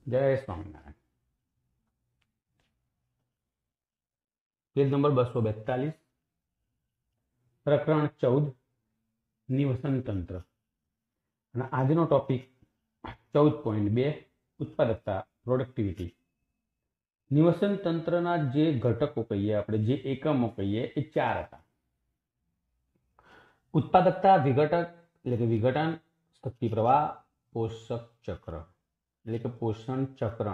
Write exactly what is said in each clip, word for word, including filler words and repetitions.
जय Swaminarayan. Page number बसो बेतालीस, प्रकरण चौदह, निवसन तंत्र। आज नो टॉपिक चौदह पॉइंट बे उत्पादकता प्रोडक्टिविटी। निवसन तंत्रना जे घटको कहीए आपणे जे एकमो कहीए ए चार हता। उत्पादकता विघटक એટલે કે વિઘટન, શક્તિ પ્રવાહ, પોષક ચક્ર એટલે કે પોષણ ચક્રણ।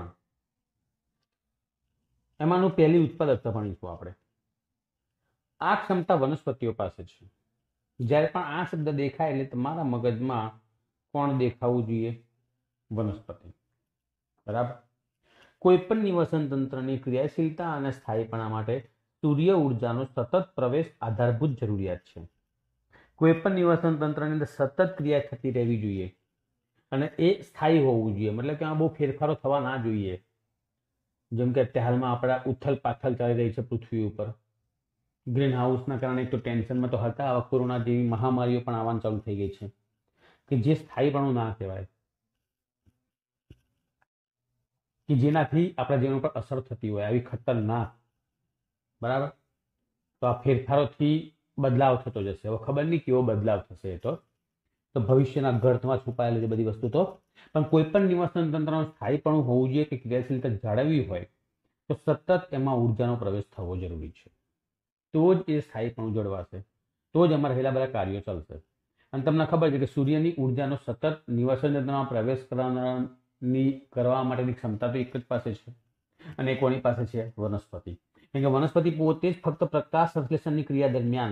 એમાંનું પહેલી ઉત્પાદકતા ભણીશું આપણે। આ ક્ષમતા વનસ્પતિઓ પાસે છે। જ્યારે પણ આ શબ્દ દેખાય એટલે તમારા મગજમાં કોણ દેખાવું જોઈએ? વનસ્પતિ, બરાબર। કોઈ પણ નિવસન તંત્રની ક્રિયાશીલતા અને સ્થાયીપણા માટે સૂર્ય ઊર્જાનો સતત પ્રવેશ આધારભૂત જરૂરિયાત છે। કોઈ પણ નિવસન તંત્રની અંદર સતત ક્રિયા થતી રહેવી જોઈએ અને એ સ્થાયી હોવું જોઈએ, મતલબ કે આ બહુ ફેરફારો થવા ના જોઈએ। જેમ કે અત્યારે હાલમાં આપણા ઉથલ પાથલ ચાલી રહી છે પૃથ્વી ઉપર। ગ્રીન હાઉસના કારણે તો ટેન્શનમાં તો હતા, હવે કોરોના જેવી મહામારીઓ પણ આવવાનું ચાલુ થઈ ગઈ છે કે જે સ્થાયીપણું ના કહેવાય, કે જેનાથી આપણા જીવન પર અસર થતી હોય આવી ખતરનાક, બરાબર। તો આ ફેરફારોથી બદલાવ થતો જશે। હવે ખબર નહીં કેવો બદલાવ થશે, એ તો તો ભવિષ્યના ગર્તમાં છુપાયેલી છે બધી વસ્તુ। તો પણ કોઈ પણ નિવસન તંત્રનું સ્થાયીપણું હોવું જોઈએ કે ક્રિયાશીલતા જાળવવી હોય તો સતત એમાં ઊર્જાનો પ્રવેશ થવો જરૂરી છે। તો જ એ સ્થાયીપણું જળવાશે, તો જ એમાં રહેલા બધા કાર્યો ચાલશે। અને તમને ખબર છે કે સૂર્યની ઊર્જાનો સતત નિવસન તંત્રમાં પ્રવેશ કરવાની કરવા માટેની ક્ષમતા તો એક જ પાસે છે, અને એ કોની પાસે છે? વનસ્પતિ। કેમ કે વનસ્પતિ પોતે જ ફક્ત પ્રકાશ સંશ્લેષણની ક્રિયા દરમિયાન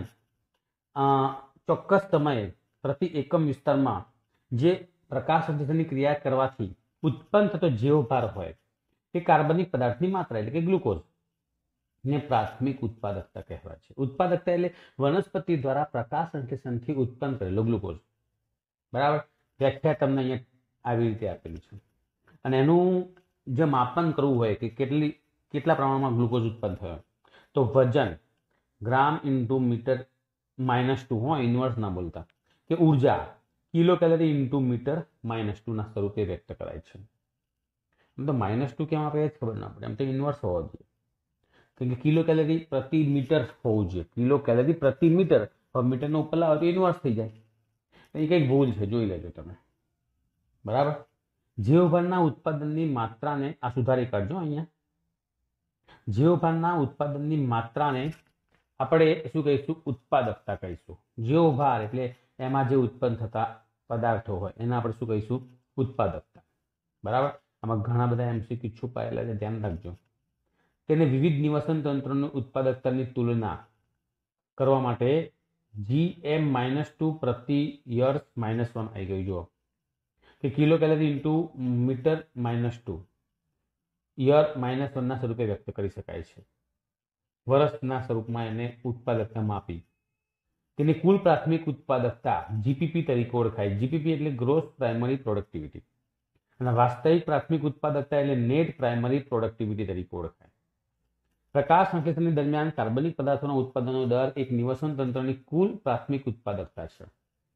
ચોક્કસ સમયે પ્રતિ એકમ વિસ્તારમાં જે પ્રકાશ સંશ્લેષણની ક્રિયા કરવાથી ઉત્પન્ન થતો જીવભાર હોય તે કાર્બનિક પદાર્થની માત્રા એટલે કે ગ્લુકોઝ ને પ્રાથમિક ઉત્પાદકતા કહેવાય છે। ઉત્પાદકતા એટલે વનસ્પતિ દ્વારા પ્રકાશ સંશ્લેષણથી ઉત્પન્ન કરેલો ગ્લુકોઝ, બરાબર। વ્યાખ્યા તમને અહીંયા આવી રીતે આપેલી છે। અને એનું જે માપન કરવું હોય કે કેટલી કેટલા પ્રમાણમાં ગ્લુકોઝ ઉત્પન્ન થયો તો વજન gram into metre minus two હોય, ઇન્વર્સ ના બોલતા, કે ઉર્જા kilo calorie into metre minus two ના સ્વરૂપે વ્યક્ત કરાય છે। તો માઇનસ ટુ કેમ આપે ખબર ના પડે, એમ તો ઇન્વર્સ હોવો જોઈએ, કેમ કે કિલો કેલરી પ્રતિ મીટર હોવું જોઈએ। કિલો કેલરી પ્રતિ મીટર, હવે મીટરનો ઉપર લાવો તો ઇન્વર્સ થઈ જાય, એ કંઈક ભૂલ છે, જોઈ લેજો તમે, બરાબર। જીવભારના ઉત્પાદનની માત્રાને આ સુધારી કાઢજો અહીંયા। જીવભારના ઉત્પાદનની માત્રાને આપણે શું કહીશું? ઉત્પાદકતા કહીશું। જીવભાર એટલે એમાં જે ઉત્પન્ન થતા પદાર્થો હોય એને આપણે શું કહીશું? ઉત્પાદકતા, બરાબર। આમાં ઘણા બધા એમસીક્યુ છુપાયેલા છે, ધ્યાન રાખજો। તેને વિવિધ નિવસન તંત્રોની ઉત્પાદકતાની તુલના કરવા માટે જી એમ માઇનસ ટુ પ્રતિ યર્સ માઇનસ વન આવી ગયું, જુઓ કે kilo calorie into metre minus two year minus વનના સ્વરૂપે વ્યક્ત કરી શકાય છે। વર્ષના સ્વરૂપમાં એને ઉત્પાદકતા માપી, તેની કુલ પ્રાથમિક ઉત્પાદકતા જીપીપી તરીકે ઓળખાય। જીપીપી એટલે ગ્રોસ પ્રાઇમરી પ્રોડક્ટિવિટી, અને વાસ્તવિક પ્રાથમિક ઉત્પાદકતા એટલે નેટ પ્રાઇમરી પ્રોડક્ટિવિટી તરીકે ઓળખાય। પ્રકાશ સંશ્લેષણની દરમિયાન કાર્બનિક પદાર્થોના ઉત્પાદનનો દર એક નિવસન તંત્રની કુલ પ્રાથમિક ઉત્પાદકતા છે।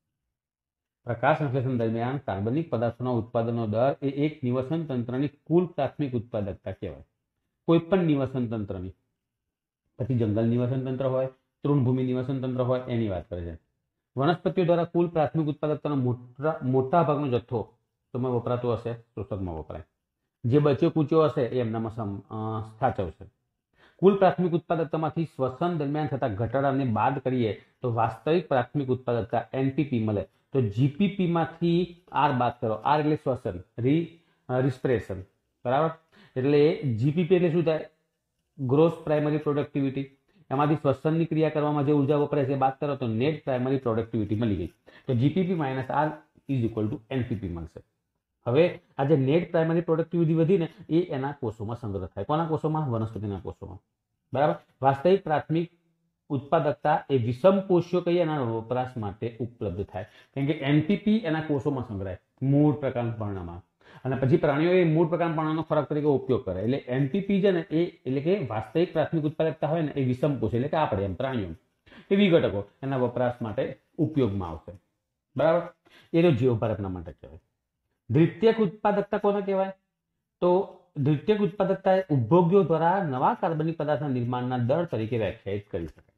પ્રકાશ સંશ્લેષણ દરમિયાન કાર્બનિક પદાર્થોના ઉત્પાદનનો દર એ એક નિવસન તંત્રની કુલ પ્રાથમિક ઉત્પાદકતા કહેવાય। કોઈ પણ નિવસન તંત્રની, પછી જંગલ નિવસન તંત્ર હોય, તૃણભૂમિ નિવસન તંત્ર હોય, એની વાત કરે છે। વનસ્પતિઓ દ્વારા કુલ પ્રાથમિક ઉત્પાદકતાનો મોટા મોટા ભાગનો જથ્થો તમે વપરાતો હશે, શોષકમાં વપરાય, જે બચ્યો કૂચ્યો હશે એ એમનામાં સાચવશે। કુલ પ્રાથમિક ઉત્પાદકતામાંથી શ્વસન દરમિયાન થતા ઘટાડાને બાદ કરીએ તો વાસ્તવિક પ્રાથમિક ઉત્પાદકતા એનપીપી મળે। તો જીપીપી માંથી આર બાદ કરો, આર એટલે શ્વસન, રી રિસ્પિરેશન, બરાબર। એટલે જીપીપી એટલે શું થાય? Gross primary productivity. એમાંથી શ્વસનની ક્રિયા કરવામાં જે ઉર્જા વપરાય છે બાદ કરો તો નેટ પ્રાઇમરી પ્રોડક્ટિવિટી મળી ગઈ। તો GPP minus R is equal to NPP મળશે। હવે આ જે નેટ પ્રાઇમરી પ્રોડક્ટિવિટી વધીને એ એના કોષોમાં સંગ્રહ થાય, કોના કોષોમાં? વનસ્પતિના કોષોમાં, બરાબર। વાસ્તવિક પ્રાથમિક ઉત્પાદકતા એ વિષમ કોષીય કહીએ એના વપરાશ માટે ઉપલબ્ધ થાય, કેમ કે એનપીપી એના કોષોમાં સંગ્રહાય મૂળ પ્રકાંડ પર્ણમાં, અને પછી પ્રાણીઓ એ મૂળ પ્રકાંડ પર્ણનો ખોરાક તરીકે ઉપયોગ કરે। એટલે એનપીપી છે ને એ એટલે કે વાસ્તવિક પ્રાથમિક ઉત્પાદકતા હોય ને એ વિષમ કોષ એટલે કે આપણે એમ પ્રાણીઓ એ વિઘટકો એના વપરાશ માટે ઉપયોગમાં આવશે, બરાબર। એનો જીવભાર આપણા માટે કહેવાય। દ્વિતીયક ઉત્પાદકતા કોને કહેવાય? તો દ્વિતીયક ઉત્પાદકતા એ ઉપભોગ્યો દ્વારા નવા કાર્બનિક પદાર્થના નિર્માણના દર તરીકે વ્યાખ્યાયિત કરી શકાય.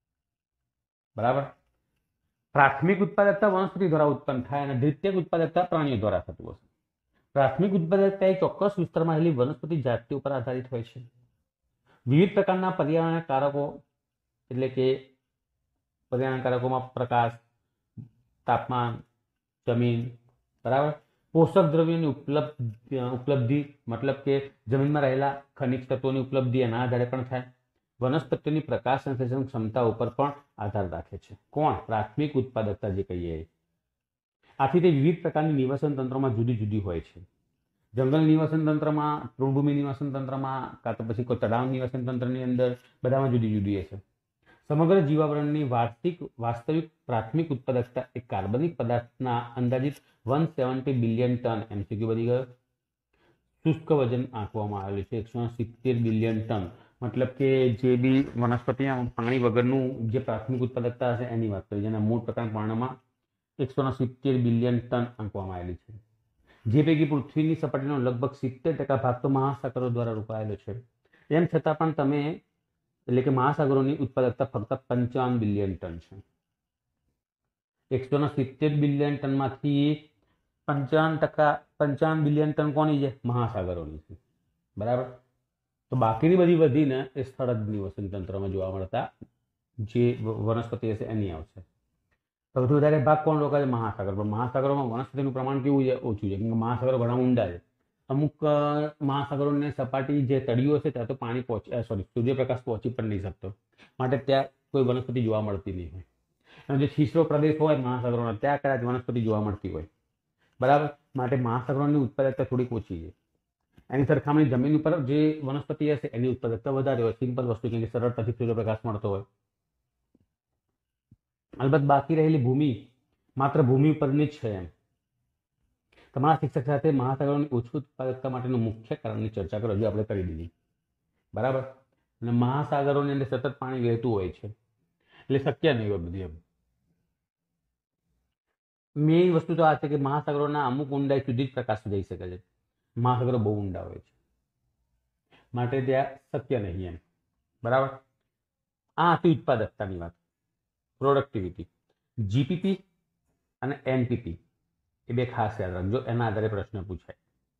બરાબર. પ્રાથમિક ઉત્પાદકતા વનસ્પતિ દ્વારા ઉત્પન્ન થાય અને દ્વિતીયક ઉત્પાદકતા પ્રાણીઓ દ્વારા થતું હશે. પ્રાથમિક ઉત્પાદકતા એ ચોક્કસ વિસ્તારમાં રહેલી વનસ્પતિ જાતિ ઉપર આધારિત હોય છે. વિવિધ પ્રકારના પર્યાવરણીય કારકો એટલે કે પર્યાવરણીય કારકોમાં પ્રકાશ, તાપમાન, જમીન, બરાબર, પોષક દ્રવ્યોની ઉપલબ્ધિ ઉપલબ્ધિ મતલબ કે જમીનમાં રહેલા ખનિજ તત્વોની ઉપલબ્ધિ એના આધારે પણ થાય. વનસ્પતિઓની પ્રકાશ સંશ્લેષણ ક્ષમતા ઉપર પણ આધાર રાખે છે. કોણ? પ્રાથમિક ઉત્પાદકતા જે કહીએ. આથી તે વિવિધ પ્રકારની નિવસન તંત્રોમાં જુદી જુદી હોય છે. જંગલ નિવસન તંત્રમાં, તૃણભૂમિ નિવસન તંત્રમાં, કાં તો પછી કોઈ તળાવ નિવસન તંત્રની અંદર, બધામાં જુદી જુદી છે. સમગ્ર જીવાવરણની વાર્ષિક વાસ્તવિક પ્રાથમિક ઉત્પાદકતા એક કાર્બનિક પદાર્થના અંદાજિત એકસો સિત્તેર બિલિયન ટન એમસીક્યુ બની ગયો. શુષ્ક વજન આંકવામાં આવેલું છે એકસો સિત્તેર બિલિયન ટન. મતલબ કે જે બી વનસ્પતિ પાણી વગરનું જે પ્રાથમિક ઉત્પાદકતા હશે એની વાત કરી, જેના મૂળ પ્રકારના પ્રમાણમાં એકસો સિત્તેર બિલિયન ટન આંકવામાં આવેલી છે. જે પૈકી પૃથ્વીની સપાટીનો લગભગ સિત્તેર ટકા ભાગ તો મહાસાગરો દ્વારા રોકાયેલો છે. એમ છતાં પણ તમે એટલે કે મહાસાગરોની ઉત્પાદકતા ફક્ત પંચાવન બિલિયન ટન છે. એકસો સિત્તેર બિલિયન ટનમાંથી પંચાવન ટકા પંચાવન બિલિયન ટન કોની છે? મહાસાગરોની છે. બરાબર. તો બાકીની બધી વધીને એ સ્થળ નિવસન તંત્રમાં જોવા મળતા જે વનસ્પતિ હશે એની આવશે. સૌથી વધારે ભાગ કોણ રોકાય છે? મહાસાગર. પણ મહાસાગરોમાં વનસ્પતિનું પ્રમાણ કેવું છે? ઓછું છે. કેમ કે મહાસાગરો ઘણા ઊંડા છે. અમુક મહાસાગરોની સપાટી જે તળિયો છે ત્યાં તો પાણી પહોંચે સોરી સૂર્યપ્રકાશ પહોંચી પણ નહીં શકતો, માટે ત્યાં કોઈ વનસ્પતિ જોવા મળતી નહીં હોય. અને જે છીછરો પ્રદેશ હોય મહાસાગરોનો ત્યાં કદાચ વનસ્પતિ જોવા મળતી હોય. બરાબર. માટે મહાસાગરોની ઉત્પાદકતા થોડીક ઓછી છે. એની સરખામણી જમીન ઉપર જે વનસ્પતિ હશે એની ઉત્પાદકતા વધારે હોય. સિમ્પલ વસ્તુ, કેમ કે સરળતાથી સૂર્યપ્રકાશ મળતો હોય. અલબત્ત બાકી રહેલી ભૂમિ માત્ર ભૂમિ પરની જ છે. એમ તમારા શિક્ષક સાથે મહાસાગરોની ઓછી ઉત્પાદકતા માટેનું મુખ્ય કારણની ચર્ચા કરો, જે આપણે કરી દીધી. બરાબર. અને મહાસાગરોની અંદર સતત પાણી વહેતું હોય છે એટલે શક્ય નહીં હોય બધું. એમ મેઇન વસ્તુ તો આ છે કે મહાસાગરોના અમુક ઊંડાઈ સુધી જ પ્રકાશ જઈ શકે છે. મહાસાગરો બહુ ઊંડા હોય છે માટે ત્યાં શક્ય નહીં. એમ બરાબર. આ હતી ઉત્પાદકતાની વાત. પ્રોડક્ટિવિટી. જીપીપી અને એનપીપી એ બે ખાસ યાદ રાખજો, એના આધારે પ્રશ્ન પૂછાય.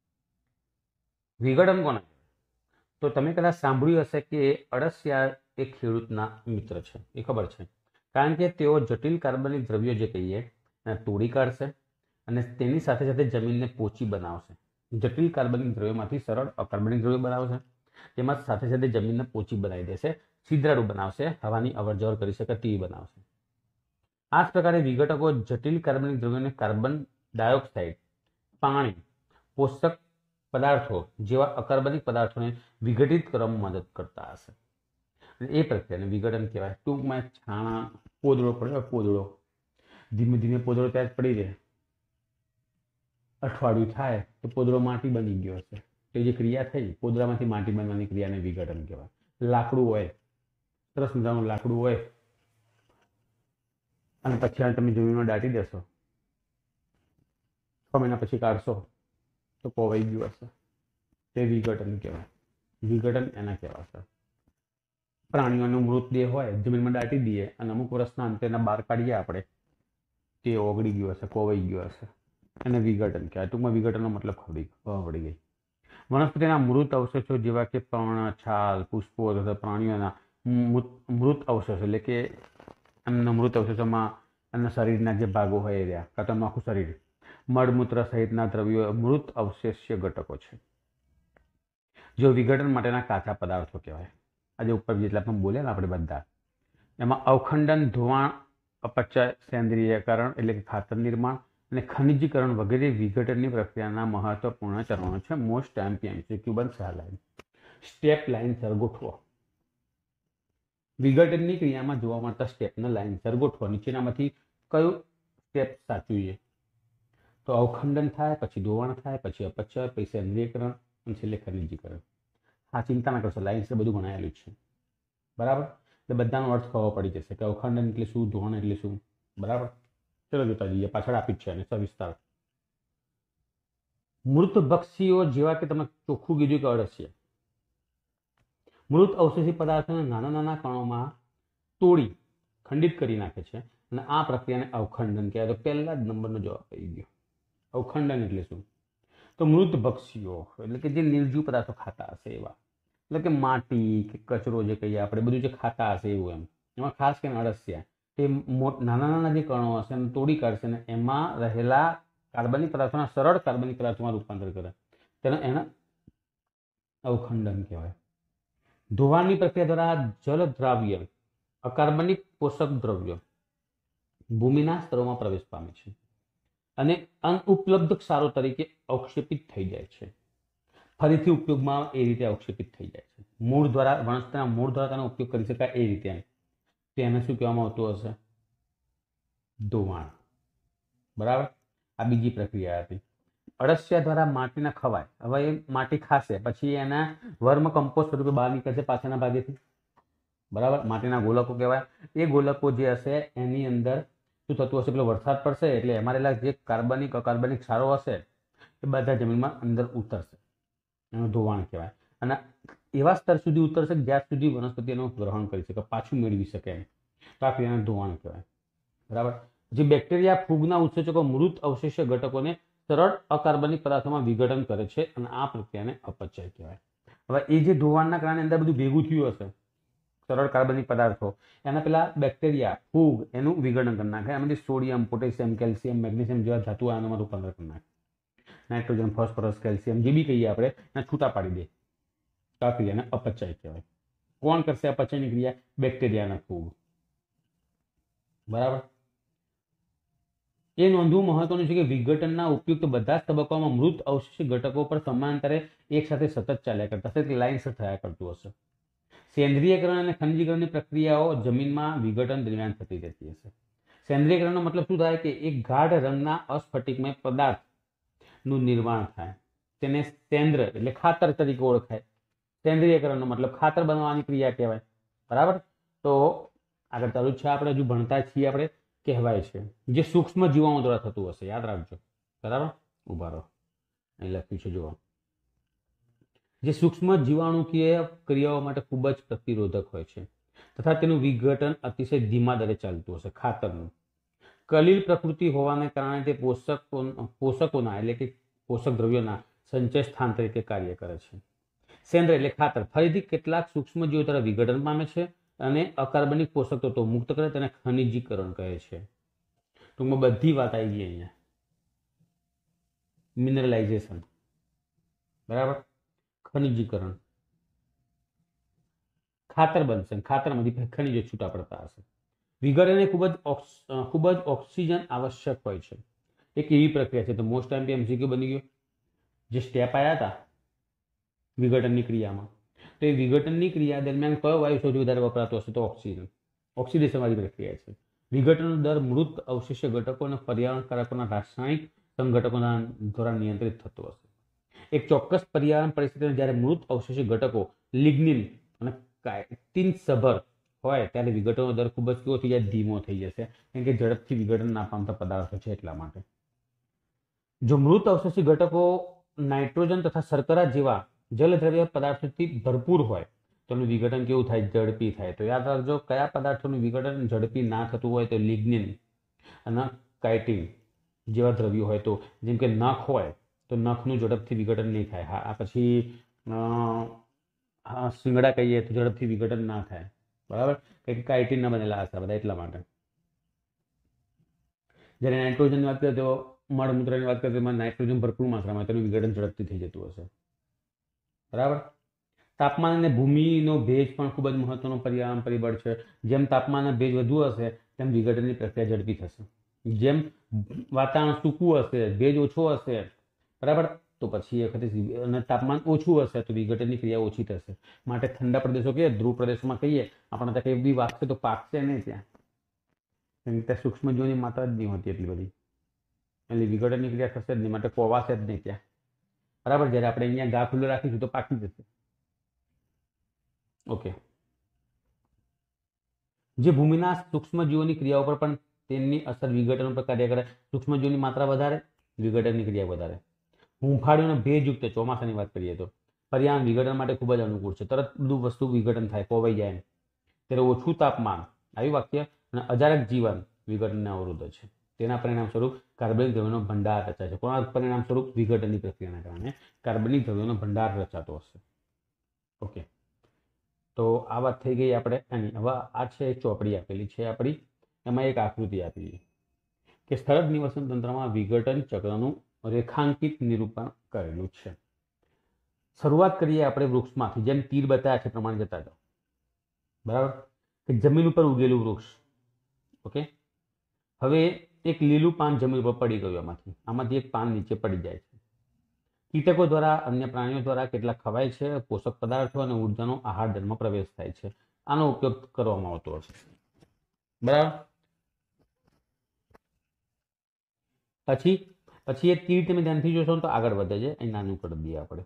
વિઘટન કોને? તો તમે કદાચ સાંભળ્યું હશે કે અળસિયા એ ખેડૂતના મિત્ર છે, એ ખબર છે. કારણ કે તેઓ જટિલ કાર્બનિક દ્રવ્યો જે કહીએ એને તોડી કાઢશે અને તેની સાથે સાથે જમીનને પોચી બનાવશે. જટિલ કાર્બનિક દ્રવ્યોમાંથી સરળ અકાર્બનિક દ્રવ્યો બનાવશે, તેમાં સાથે સાથે જમીનને પોચી બનાવી દેશે, છિદ્રાળુ બનાવશે, હવાની અવર જવર કરી શકે તેવી બનાવશે. આ જ પ્રકારે વિઘટકો જટિલ કાર્બનિક દ્રવ્યોને કાર્બન ડાયોક્સાઇડ, પાણી, પોષક પદાર્થો જેવા અકાર્બનિક પદાર્થોને વિઘટિત કરવામાં મદદ કરતા હશે. એ પ્રક્રિયાને વિઘટન કહેવાય. ટૂંકમાં છાણા પોદળો પડ્યો, પોદળો ધીમે ધીમે પોદળો ત્યાં જ પડી રહે, અઠવાડિયું થાય તો પોદળો માટી બની ગયો હશે. તો જે ક્રિયા થઈ પોદળામાંથી માટી બનવાની ક્રિયાને વિઘટન કહેવાય. લાકડું હોય, સરસ મજાનું લાકડું હોય અને પછી તમે જમીનમાં દાટી દેશો, છ મહિના પછી કાઢશો તો કોવાઈ ગયું હશે. તે વિઘટન કહેવાય. વિઘટન એના કહેવાશે. પ્રાણીઓનો મૃતદેહ હોય જમીનમાં દાટી દઈએ અને અમુક વર્ષના અંતે એના બહાર કાઢીએ આપણે, તે ઓગળી ગયું હશે, કોવાઈ ગયું હશે, એને વિઘટન કહેવાય. ટૂંકમાં વિઘટનનો મતલબ ખબર પડી ગઈ. વનસ્પતિના મૃત અવશેષો જેવા કે પર્ણ, છાલ, પુષ્પો તથા પ્રાણીઓના મૃત અવશેષો એટલે કે એમના મૃત અવશેષોમાં એમના શરીરના જે ભાગો હોય એ રહ્યા, કાં તો આખું શરીર, મળમૂત્ર સહિતના દ્રવ્યો મૃત અવશેષ્ય ઘટકો છે, જો વિઘટન માટેના કાચા પદાર્થો કહેવાય. આજે ઉપર જેટલા પણ બોલ્યા ને આપણે બધા, એમાં અવખંડન, ધોવાણ, અપચય, સેન્દ્રિયકરણ એટલે કે ખાતર નિર્માણ અને ખનિજીકરણ વગેરે વિઘટનની પ્રક્રિયાના મહત્વપૂર્ણ ચરણો છે. મોસ્ટ એમપીએમસીક્યુ બનશે આ લાઈન. સ્ટેપ લાઈનસર ગોઠવો. વિઘટનની ક્રિયામાં જોવા મળતા સ્ટેપને લાઈનસર ગોઠવો. નીચેનામાંથી કયું સ્ટેપ સાચું છે? તો અવખંડન થાય, પછી ધોવાણ થાય, પછી અપચય, પછી સેન્દ્રિયકરણ અને છેલ્લે ખનિજીકરણ. હા, ચિંતા ના કરશો, લાઈન્સ બધું ભણાયેલું છે. બરાબર. એટલે બધાનો અર્થ ખબર પડી જશે કે અવખંડન એટલે શું, ધોવાણ એટલે શું. બરાબર. ચલો જોતા જઈએ, પાછળ આપી જ છે અને સવિસ્તાર. મૃત ભક્ષીઓ જેવા કે તમે ચોખ્ખું કીધું કે અળસિયા મૃત અવશેષી પદાર્થોને નાના નાના કણોમાં તોડી ખંડિત કરી નાખે છે અને આ પ્રક્રિયાને અવખંડન કહેવાય. તો પહેલા જ નંબરનો જવાબ આવી ગયો. અવખંડન એટલે શું? તો મૃત ભક્ષીઓ એટલે કે જે નિર્જીવ પદાર્થો ખાતા હશે એવા, એટલે કે માટી કે કચરો જે કહીએ આપણે બધું જે ખાતા હશે એવું. એમ એમાં ખાસ કરીને અળસિયા તે નાના નાના જે કણો હશે એને તોડી કાઢશે અને એમાં રહેલા કાર્બનિક પદાર્થોના સરળ કાર્બનિક પદાર્થોમાં રૂપાંતર કરે, તેને એના અવખંડન કહેવાય. ધોવાણની પ્રક્રિયા દ્વારા જલ દ્રાવ્ય અકાર્બનિક પોષક દ્રવ્યો ભૂમિના સ્તરોમાં પ્રવેશ પામે છે અને અનુપલબ્ધ ક્ષારો તરીકે અવક્ષેપિત થઈ જાય છે. ફરીથી ઉપયોગમાં એ રીતે અવક્ષેપિત થઈ જાય છે. મૂળ દ્વારા વનસ્પતિના મૂળ દ્વારા તેનો ઉપયોગ કરી શકાય એ રીતે. તેને શું કહેવામાં આવતું હશે? ધોવાણ. બરાબર. આ બીજી પ્રક્રિયા હતી. અળસિયા દ્વારા માટીના ખવાય. હવે એ માટી ખાશે પછી એના વર્મ કમ્પોસ્ટ સ્વરૂપે બહાર નીકળશે પાછળના ભાગેથી. બરાબર. માટીના ગોલકો કહેવાય. એ ગોલકો જે હશે એની અંદર શું થતું હશે? પેલો વરસાદ પડશે એટલે એમાં રહેલા જે કાર્બનિક અકાર્બનિક ક્ષારો હશે એ બધા જમીનમાં અંદર ઉતરશે. એનું ધોવાણ કહેવાય. અને એવા સ્તર સુધી ઉતરશે જ્યાં સુધી વનસ્પતિ એનું ગ્રહણ કરી શકે, પાછું મેળવી શકે. તો આ ક્રિયાને ધોવાણ કહેવાય. બરાબર. જે બેક્ટેરિયા ફૂગના ઉત્સેચકો મૃત અવશેષ ઘટકોને સરળ અકાર્બનિક પદાર્થોમાં વિઘટન કરે છે અને આ પ્રક્રિયાને અપચય કહેવાય. હવે એ જે ધોવાણના કારણે અંદર બધું ભેગું થયું હશે સરળ કાર્બનિક પદાર્થો, એના પેલા બેક્ટેરિયા ફૂગ એનું વિઘટન કરી નાખે. એમાંથી સોડિયમ, પોટેશિયમ, કેલ્શિયમ, મેગ્નેશિયમ જેવા ધાતુ આયનોમાં રૂપાંતર કરી નાખે. નાઇટ્રોજન, ફોસ્ફરસ, કેલ્શિયમ જે બી કહીએ આપણે એને છૂટા પાડી દે. તો આ ક્રિયાને અપચય કહેવાય. કોણ કરશે અપચયની ક્રિયા? બેક્ટેરિયાના ફૂગ. બરાબર. એ નોંધવું મહત્વનું છે કે વિઘટનના ઉપયુક્ત બધા જ તબક્કાઓમાં મૃત અવશેષી ઘટકો પર સમાંતરે એક સાથે સતત ચાલ્યા કરતા હશે, લાઇનસર થયા કરતું હશે. સેન્દ્રિયકરણ અને ખનિજીકરણની પ્રક્રિયાઓ જમીનમાં વિઘટન દરમિયાન થતી રહેતી હશે. સેન્દ્રિયકરણનો મતલબ શું થાય? કે એક ગાઢ રંગના અસ્ફટિકમય પદાર્થનું નિર્માણ થાય. તેને સેન્દ્ર એટલે ખાતર તરીકે ઓળખાય. સેન્દ્રિયકરણનો મતલબ ખાતર બનાવવાની ક્રિયા કહેવાય. બરાબર. તો આગળ ચાલુ છે, આપણે હજુ ભણતા છીએ. આપણે કહેવાય છે જે સૂક્ષ્મ જીવાણુ દ્વારા થતું હશે. યાદ રાખજો. બરાબર. ઉભા રહો, અહીં લખ્યું છે જુઓ. જે સૂક્ષ્મ જીવાણુકીય ક્રિયાઓ માટે ખૂબ જ પ્રતિરોધક હોય છે તથા તેનું વિઘટન અતિશય ધીમા દરે ચાલતું હશે. ખાતરનું કલીલ પ્રકૃતિ હોવાને કારણે તે પોષકો પોષકોના એટલે કે પોષક દ્રવ્યોના સંચય સ્થાન તરીકે કાર્ય કરે છે. સેન્દ્ર એટલે ખાતર ફરીથી કેટલાક સૂક્ષ્મજીવો દ્વારા વિઘટન પામે છે અને અકાર્બનિક પોષક તત્વો મુક્ત કરે તેને ખનિજીકરણ કહે છે. ટૂંકમાં બધી વાત આવી ગઈ અહીંયા. મિનરલાઇઝેશન. બરાબર. ખનિજીકરણ. ખાતર બનશે. ખાતરમાંથી ખનિજો છૂટા પડતા હશે. વિઘટનને ખૂબ જ ખૂબ જ ઓક્સિજન આવશ્યક હોય છે. એક એવી પ્રક્રિયા છે. તો મોસ્ટ ટાઈમ એમસીક્યુ બની ગયો. જે સ્ટેપ આવ્યા હતા વિઘટનની ક્રિયામાં, તો એ વિઘટનની ક્રિયા દરમિયાન કયો વાયુ સૌથી વધારે વપરાતો હશે? તો ઓક્સિજન. ઓક્સિડેશન વાળી પ્રક્રિયા છે. વિઘટનનો દર મૃત અવશેષ ઘટકો અને પર્યાવરણ કારકોના રાસાયણિક સંઘટકોના દ્વારા નિયંત્રિત થતો હશે. એક ચોક્કસ પર્યાવરણ પરિસ્થિતિમાં જ્યારે મૃત અવશેષી ઘટકો લિગ્નિન અને કાયટીન સભર હોય ત્યારે વિઘટનનો દર ખૂબ જ કેવો થઈ જાય? ધીમો થઈ જશે. કેમ કે ઝડપથી વિઘટન ના પામતા પદાર્થો છે એટલા માટે. જો મૃત અવશેષી ઘટકો નાઇટ્રોજન તથા શર્કરા જેવા જલદ્રવ્ય પદાર્થોથી ભરપૂર હોય તો એનું વિઘટન કેવું થાય? ઝડપી થાય. તો યાદ રાખજો, કયા પદાર્થોનું વિઘટન ઝડપી ના થતું હોય? તો લિગ્નિન અને કાયટીન જેવા દ્રવ્યો હોય. તો જેમ કે નખ હોય તો નખનું ઝડપથી વિઘટન નહીં થાય. હા, આ પછી શિંગડા કહીએ તો ઝડપથી વિઘટન ના થાય. બરાબર. કે કાયટીન ના બનેલા હશે બધા એટલા માટે. જ્યારે નાઇટ્રોજનની વાત કરીએ તો મળમૂત્રની વાત કરીએ તો નાઇટ્રોજન ભરપૂર માત્રામાં તેનું વિઘટન ઝડપથી થઈ જતું હશે. બરાબર. તાપમાન અને ભૂમિનો ભેજ પણ ખૂબ જ મહત્વનો પર્યાવરણ પરિબળ છે. જેમ તાપમાન અને ભેજ વધુ હશે તેમ વિઘટનની પ્રક્રિયા ઝડપી થશે. જેમ વાતાવરણ સૂકું હશે, ભેજ ઓછો હશે, બરાબર, તો પછી એ વખતે અને તાપમાન ઓછું હશે તો વિઘટનની ક્રિયા ઓછી થશે. માટે ઠંડા પ્રદેશો કહીએ, ધ્રુવ પ્રદેશોમાં કહીએ આપણે ત્યાં કંઈ બી વાગશે તો પાકશે નહીં ત્યાં. કેમ કે ત્યાં સૂક્ષ્મજીવોની માત્રા જ નહીં હોતી એટલી બધી, એટલે વિઘટનની ક્રિયા થશે જ નહીં. માટે કોવાશે જ નહીં ત્યાં. બરાબર. જ્યારે આપણે અહીંયા ઘા ખુલ્લો રાખીશું તો પાકી જશે. ઓકે. જે ભૂમિના સૂક્ષ્મજીવોની ક્રિયાઓ પર પણ તેમની અસર વિઘટન પર કાર્ય કરે. સૂક્ષ્મજીવોની માત્રા વધારે, વિઘટનની ક્રિયા વધારે. હૂંફાળ્યું અને ભેજયુક્ત ચોમાસાની વાત કરીએ તો પર્યાવરણ વિઘટન માટે ખૂબ જ અનુકૂળ છે. તરત બધું વસ્તુ વિઘટન થાય, કોવાઈ જાય એમ. ત્યારે ઓછું તાપમાન, આવી વાક્ય, અને અજારક જીવન વિઘટનને અવરોધે છે. તેના પરિણામ સ્વરૂપ કાર્બનિક દ્રવ્યોનો ભંડાર રચાય છે. કોના પરિણામ સ્વરૂપ? વિઘટનની પ્રક્રિયાના કારણે કાર્બનિક દ્રવ્યોનો ભંડાર રચાતો હશે. ઓકે, તો આ વાત થઈ ગઈ આપણે આની. હવે આ છે ચોપડી આપેલી છે આપણી, એમાં એક આકૃતિ આપી કે સ્થળક નિવસન તંત્રમાં વિઘટન ચક્રનું રેખાંકિત નિરૂપણ કરેલું છે. શરૂઆત કરીએ આપણે વૃક્ષમાંથી, જેમ તીર બતાવ્યા છે પ્રમાણે જતા જાઓ. બરાબર, કે જમીન ઉપર ઉગેલું વૃક્ષ. ઓકે, હવે એક લીલું પાન જમીન ઉપર પડી ગયું, એમાંથી આમાંથી એક પાન નીચે પડી જાય છે. કીટકો દ્વારા, અન્ય પ્રાણીઓ દ્વારા કેટલાક ખવાય છે, પોષક પદાર્થો અને ઉર્જાનો આહાર દરમાં પ્રવેશ થાય છે. આનો ઉપયોગ કરવામાં આવતો હશે. બરાબર, પછી પછી એ તીર તમે ધ્યાનથી જોશો તો આગળ વધે છે. અહીં નાનું કરી દઈએ આપણે.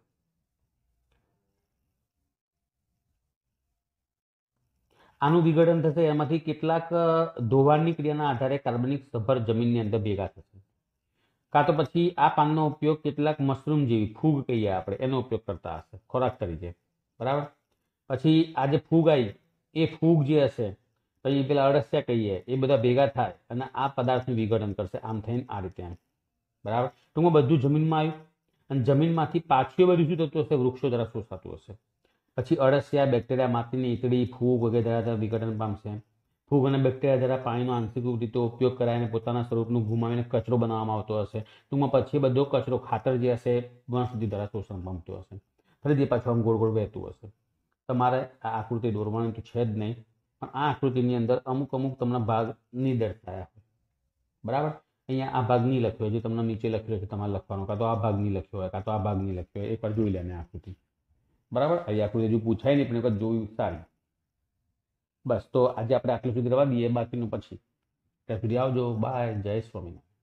આનું વિઘટન થશે, એમાંથી કેટલાક ધોવાણની ક્રિયાના આધારે કાર્બનિક સભર જમીનની અંદર ભેગા થશે. કાં તો પછી આ પાનનો ઉપયોગ કેટલાક મશરૂમ જેવી ફૂગ કહીએ આપણે, એનો ઉપયોગ કરતા હશે ખોરાક તરીકે. બરાબર, પછી આ જે ફૂગ આવી, એ ફૂગ જે હશે, પછી પેલા અળસિયા કહીએ, એ બધા ભેગા થાય અને આ પદાર્થનું વિઘટન કરશે, આમ થઈને આ રીતે એમ. બરાબર, ટૂંકમાં બધું જમીનમાં આવ્યું, અને જમીનમાંથી પાછું બધું શું થતું હશે? વૃક્ષો દ્વારા શોષાતું હશે. પછી અળસિયા, બેક્ટેરિયા, માટીની ઈકડી, ફૂગ વગેરે દ્વારા વિઘટન પામશે. ફૂગ અને બેક્ટેરિયા દ્વારા પાણીનો આંશિક રીતે ઉપયોગ કરાવીને પોતાના સ્વરૂપનું ગુમાવીને કચરો બનાવવામાં આવતો હશે. ટૂંકમાં પછી બધો કચરો, ખાતર જે હશે, વનસ્પતિ દ્વારા શોષણ પામતું હશે. ફરીથી પાછું આમ ગોળ ગોળ વહેતું હશે. તમારે આ આકૃતિ દોરવાની તો છે જ નહીં, પણ આ આકૃતિની અંદર અમુક અમુક તમને ભાગ નહીં દર્શાયા હોય. બરાબર, અહીંયા આ ભાગ નહીં લખ્યો હોય, જે તમને નીચે લખ્યો છે તમારે લખવાનો, કાં તો આ ભાગ નહીં લખ્યો હોય, કાં તો આ ભાગ નહીં લખ્યો હોય. એકવાર જોઈ લેને આકૃતિ. બરાબર, અહીં આકૃતિ હજુ પૂછાય નહીં, પણ એકવાર જોયું સારી. બસ, તો આજે આપણે આટલું સુધી રવા દઈએ, બાકીનું પછી. ત્યાં સુધી આવજો. બાય, જય સ્વામિનારાયણ.